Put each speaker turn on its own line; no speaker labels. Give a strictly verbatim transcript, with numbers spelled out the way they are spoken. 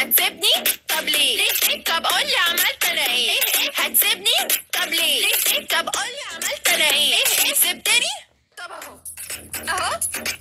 هتسيبني؟ طب ليه؟ ليه؟ طب قولي عملت انا ايه؟ هتسيبني؟ طب ليه؟ ليه؟ طب قولي عملت انا ايه؟ سبتني؟ طب اهو اهو